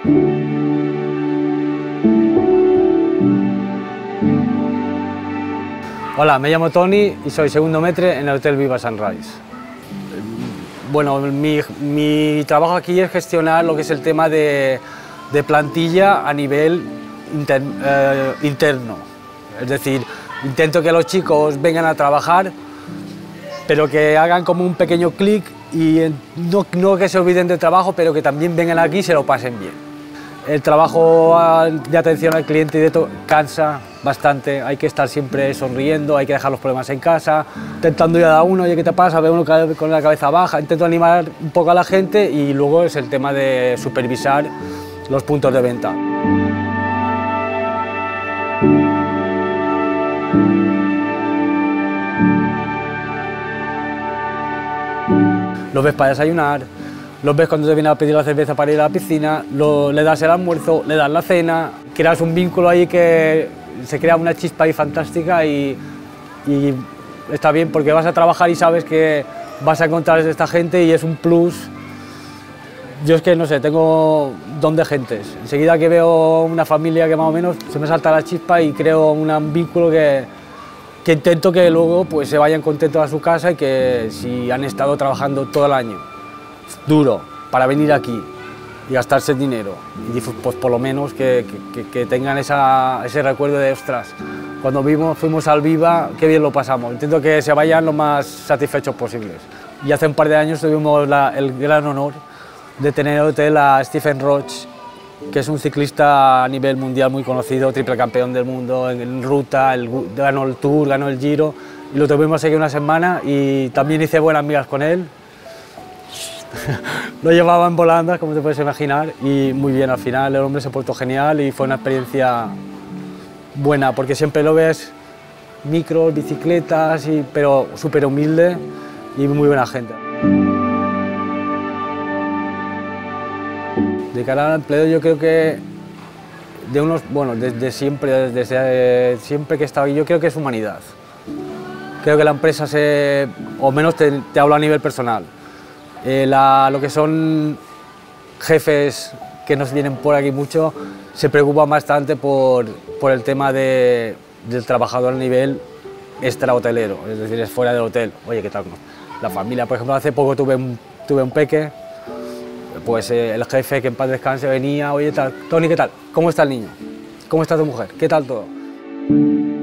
Hola, me llamo Tony y soy segundo maître en el Hotel Viva Sunrise. Bueno, mi trabajo aquí es gestionar lo que es el tema de plantilla a nivel interno. Es decir, intento que los chicos vengan a trabajar, pero que hagan como un pequeño clic y no que se olviden del trabajo, pero que también vengan aquí y se lo pasen bien. El trabajo de atención al cliente y de todo cansa bastante, hay que estar siempre sonriendo, hay que dejar los problemas en casa, intentando ir a uno, oye, ¿qué te pasa? Ve uno con la cabeza baja, intento animar un poco a la gente y luego es el tema de supervisar los puntos de venta. Los ves para desayunar, los ves cuando te vienen a pedir la cerveza para ir a la piscina, le das el almuerzo, le das la cena, creas un vínculo ahí que se crea una chispa ahí fantástica y está bien porque vas a trabajar y sabes que vas a encontrar a esta gente y es un plus. Yo es que no sé, tengo don de gentes. Enseguida que veo una familia que más o menos se me salta la chispa y creo un vínculo que intento que luego pues, se vayan contentos a su casa y que si han estado trabajando todo el año duro para venir aquí y gastarse el dinero, y pues por lo menos que tengan ese recuerdo de ostras, cuando fuimos al Viva, qué bien lo pasamos. Intento que se vayan lo más satisfechos posibles. Y hace un par de años tuvimos el gran honor de tener en el hotel a Stephen Roche, que es un ciclista a nivel mundial muy conocido, triple campeón del mundo en ruta, ganó el Tour, ganó el Giro, y lo tuvimos aquí una semana y también hice buenas amigas con él. Lo llevaba en volandas, como te puedes imaginar, y muy bien, al final el hombre se portó genial y fue una experiencia buena, porque siempre lo ves micros, bicicletas, pero súper humilde y muy buena gente. De cara al empleo, yo creo que desde siempre que he estado aquí, yo creo que es humanidad. Creo que la empresa o menos te hablo a nivel personal. Lo que son jefes que nos vienen por aquí mucho, se preocupan bastante por el tema del trabajador a nivel extrahotelero, es decir, es fuera del hotel. Oye, ¿qué tal? La familia, por ejemplo, hace poco tuve un peque, pues el jefe, que en paz descanse, venía, oye, tal, Tony, ¿qué tal? ¿Cómo está el niño? ¿Cómo está tu mujer? ¿Qué tal todo?